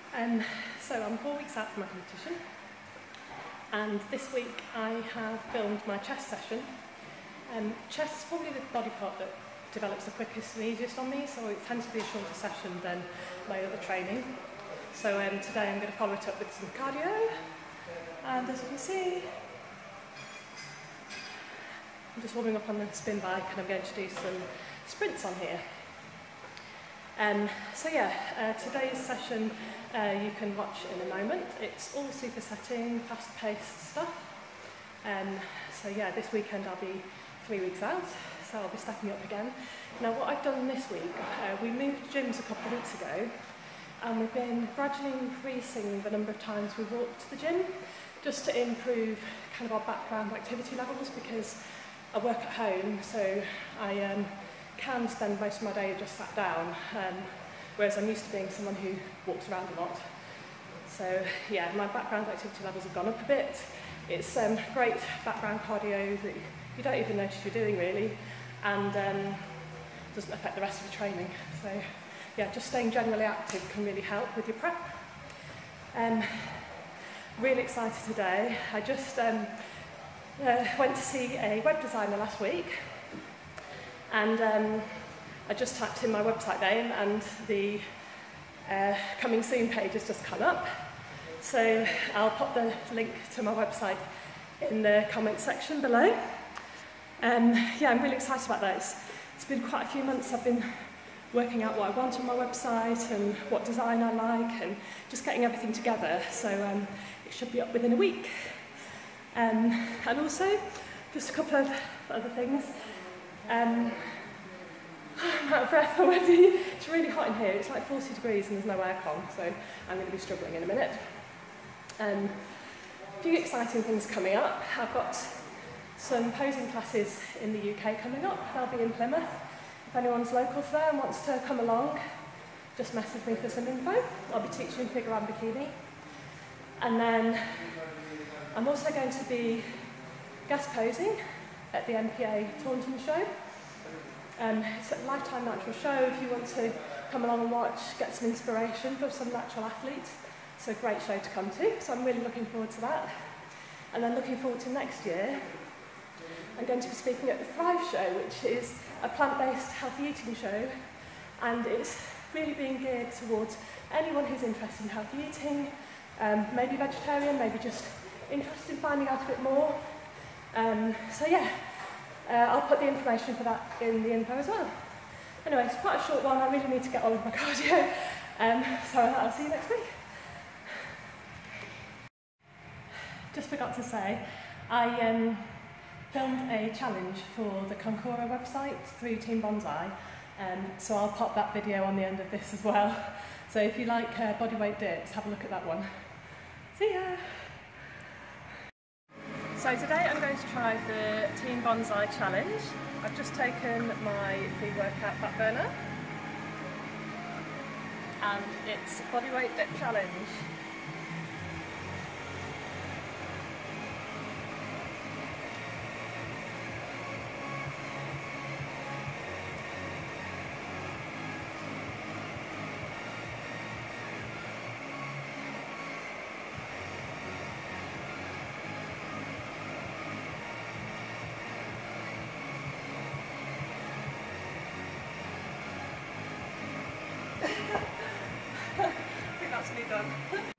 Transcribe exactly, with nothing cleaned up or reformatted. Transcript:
Um, so I'm four weeks out from my competition, and this week I have filmed my chest session. Um, chest is probably the body part that develops the quickest and easiest on me, so it tends to be a shorter session than my other training. So um, today I'm going to follow it up with some cardio, and as you can see, I'm just warming up on the spin bike and I'm going to do some sprints on here. Um, so yeah, uh, today's session uh, you can watch in a moment. It's all supersetting, fast-paced stuff. Um, so yeah, this weekend I'll be three weeks out, so I'll be stepping up again. Now what I've done this week, uh, we moved gyms a couple of weeks ago, and we've been gradually increasing the number of times we walk to the gym, just to improve kind of our background activity levels, because I work at home, so I um, can spend most of my day just sat down, um, whereas I'm used to being someone who walks around a lot. So yeah, my background activity levels have gone up a bit. It's um, great background cardio that you don't even notice you're doing really, and um, doesn't affect the rest of the training. So yeah, just staying generally active can really help with your prep. Um, really excited today. I just um, uh, went to see a web designer last week, and um, I just typed in my website name and the uh, coming soon page has just come up. So I'll pop the link to my website in the comments section below. Um, yeah, I'm really excited about that. It's, it's been quite a few months I've been working out what I want on my website and what design I like, and just getting everything together. So um, it should be up within a week. Um, and also, just a couple of other things. Um, I'm out of breath already. It's really hot in here. It's like forty degrees and there's no aircon, so I'm going to be struggling in a minute. Um, a few exciting things coming up. I've got some posing classes in the U K coming up. They'll be in Plymouth. If anyone's local to there and wants to come along, just message me for some info. I'll be teaching figure and bikini. And then I'm also going to be guest posing at the M P A Taunton show. Um, it's a lifetime natural show if you want to come along and watch, get some inspiration from some natural athletes. It's a great show to come to, so I'm really looking forward to that. And then looking forward to next year, I'm going to be speaking at the Thrive Show, which is a plant-based healthy eating show, and it's really being geared towards anyone who's interested in healthy eating, um, maybe vegetarian, maybe just interested in finding out a bit more. Um, so yeah, uh, I'll put the information for that in the info as well. Anyway, it's quite a short one. I really need to get on with my cardio, um, so I'll see you next week. Just forgot to say, I um, filmed a challenge for the Concora website through Team Bonsai, um, so I'll pop that video on the end of this as well. So if you like uh, bodyweight dips, have a look at that one. See ya! So today I'm going to try the Team Bonsai challenge. I've just taken my pre-workout fat burner, and it's bodyweight dip challenge. I think that's me done.